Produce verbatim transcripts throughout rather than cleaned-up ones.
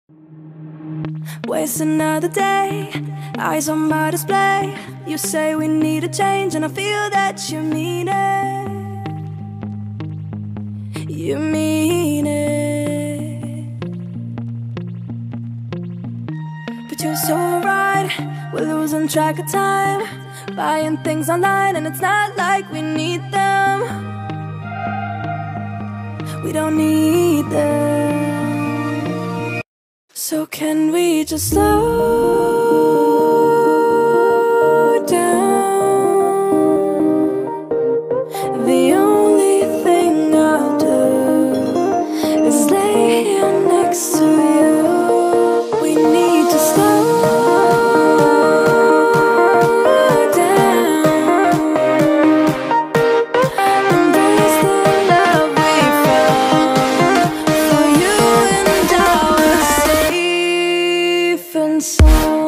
Waste another day, eyes on my display. You say we need a change, and I feel that you mean it. You mean it. But you're so right, we're losing track of time, buying things online, and it's not like we need them. We don't need them. So can we just slow down? The only thing I'll do is lay here next to you. We need to slow down, embrace the love we found. For you and I were safe and sound.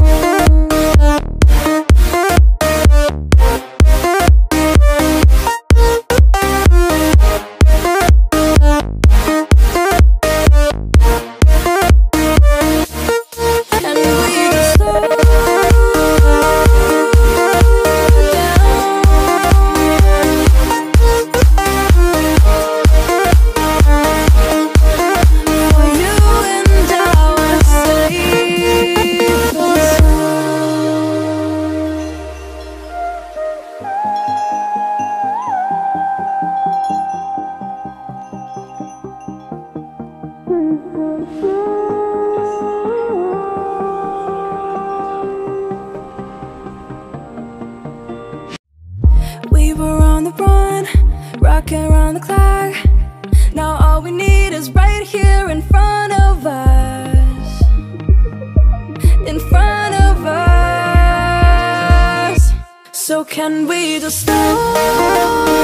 We were on the run, rocking around the clock. Now all we need is right here in front of us. In front of us. So can we just slow